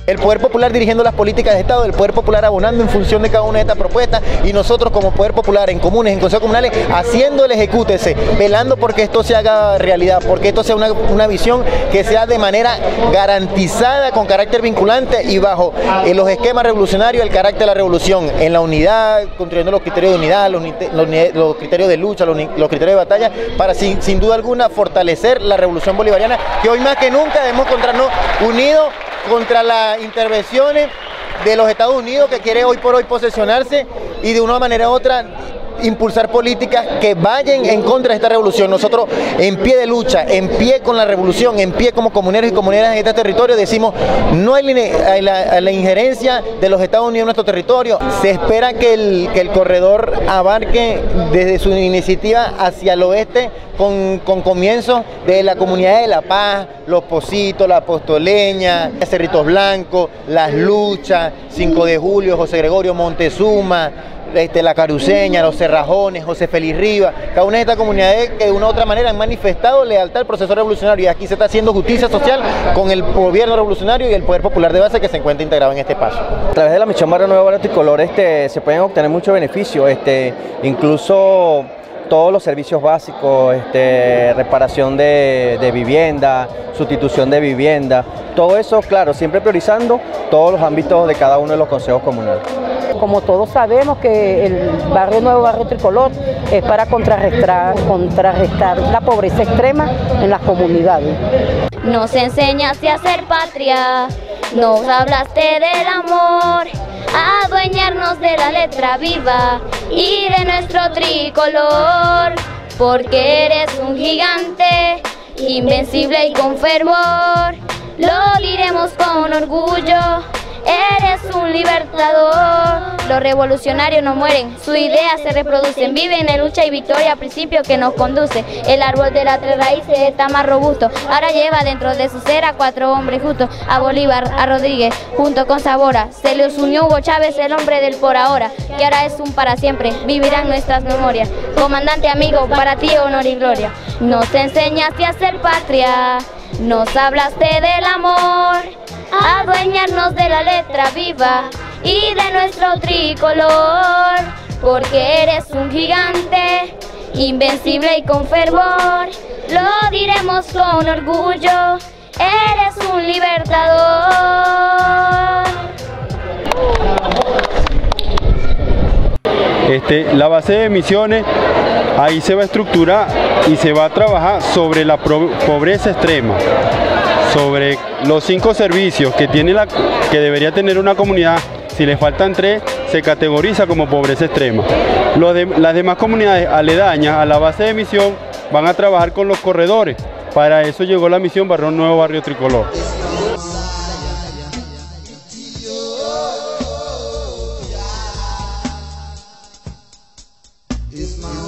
El Poder Popular dirigiendo las políticas de Estado, el Poder Popular abonando en función de cada una de estas propuestas y nosotros como Poder Popular en comunes, en consejos comunales, haciendo el ejecútese, velando porque esto se haga realidad, porque esto sea una visión que sea de manera garantizada, con carácter vinculante y bajo los esquemas revolucionarios, el carácter de la revolución, en la unidad, construyendo los criterios de unidad, los criterios de lucha, los criterios de batalla, para sin duda alguna fortalecer la revolución bolivariana, que hoy más que nunca debemos encontrarnos unidos contra las intervenciones de los Estados Unidos, que quiere hoy por hoy posesionarse y de una manera u otra impulsar políticas que vayan en contra de esta revolución. Nosotros en pie de lucha, en pie con la revolución, en pie como comuneros y comuneras en este territorio, decimos no hay la injerencia de los Estados Unidos en nuestro territorio. Se espera que el corredor abarque desde su iniciativa hacia el oeste con comienzos de la comunidad de La Paz, Los Pocitos, La Postoleña, Cerritos Blancos, Las Luchas, 5 de Julio, José Gregorio Montezuma, La Caruceña, Los Cerrajones, José Félix Rivas, cada una de estas comunidades que de una u otra manera han manifestado lealtad al proceso revolucionario, y aquí se está haciendo justicia social con el gobierno revolucionario y el Poder Popular de base que se encuentra integrado en este espacio. A través de la Misión Barrio Nuevo Barrio Tricolor se pueden obtener muchos beneficios, incluso todos los servicios básicos, reparación de vivienda, sustitución de vivienda, todo eso, claro, siempre priorizando todos los ámbitos de cada uno de los consejos comunales. Como todos sabemos que el Barrio Nuevo Barrio Tricolor es para contrarrestar la pobreza extrema en las comunidades. Nos enseñaste a ser patria, nos hablaste del amor, a adueñarnos de la letra viva y de nuestro tricolor, porque eres un gigante, invencible y con fervor, lo diremos con orgullo. Eres un libertador. Los revolucionarios no mueren, sus ideas se reproducen, viven en lucha y victoria, principio que nos conduce. El árbol de las 3 raíces está más robusto, ahora lleva dentro de su cera 4 hombres justos, a Bolívar, a Rodríguez, junto con Sabora. Se les unió Hugo Chávez, el hombre del por ahora, que ahora es un para siempre, vivirán nuestras memorias. Comandante amigo, para ti honor y gloria. Nos enseñaste a ser patria, nos hablaste del amor, a adueñarnos de la letra viva y de nuestro tricolor, porque eres un gigante, invencible y con fervor, lo diremos con orgullo, eres un libertador. La base de misiones, ahí se va a estructurar y se va a trabajar sobre la pobreza extrema, sobre los 5 servicios que debería tener una comunidad. Si le faltan 3, se categoriza como pobreza extrema. Las demás comunidades aledañas a la base de misión van a trabajar con los corredores. Para eso llegó la misión Barrio Nuevo Barrio Tricolor. It's my